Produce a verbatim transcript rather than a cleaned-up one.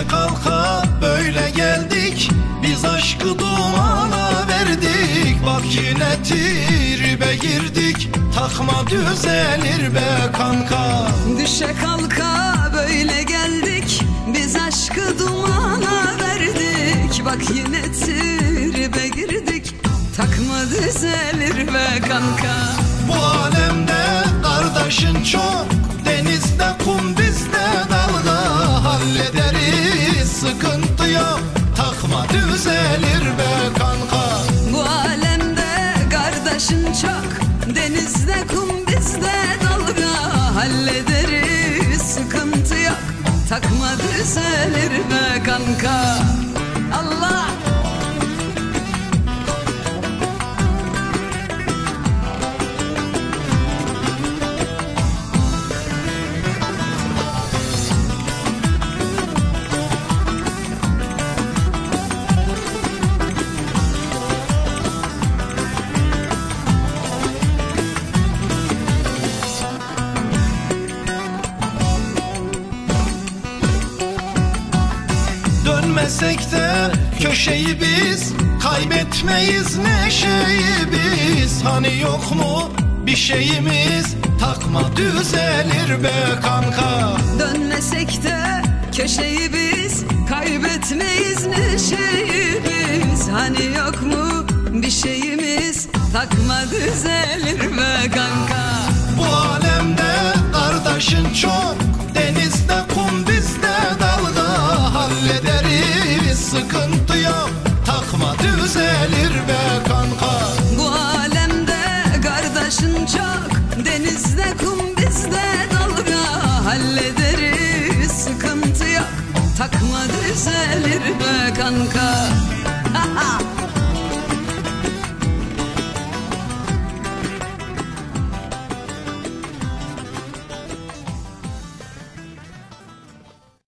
Düşe kalka böyle geldik, biz aşkı dumana verdik. Bak yine tribe girdik, takma düzelir be kanka. Düşe kalka böyle geldik, biz aşkı dumana verdik. Bak yine tribe girdik, takma düzelir be kanka. Bu alemde kardeşin çok, denizde kum bizde dalga. Hallederiz, sıkıntı yok, takma düzelir be kanka. Bu alemde kardeşin çok, denizde kum bizde dalga. Hallederiz, sıkıntı yok, takma düzelir be kanka. Allah! Dönmesek de köşeyi biz, kaybetmeyiz neşeyi biz. Hani yok mu bir şeyimiz, takma düzelir be kanka. Dönmesek de köşeyi biz, kaybetmeyiz neşeyi biz. Hani yok mu bir şeyimiz, takma düzelir be kanka. Bu alemde kardeşin çok, denizde kum bizde dalga. Hallederiz, sıkıntı yok, takma düzelir be kanka. Bu alemde kardeşin çok, denizde kum bizde dalga. Hallederiz, sıkıntı yok, takma düzelir be kanka.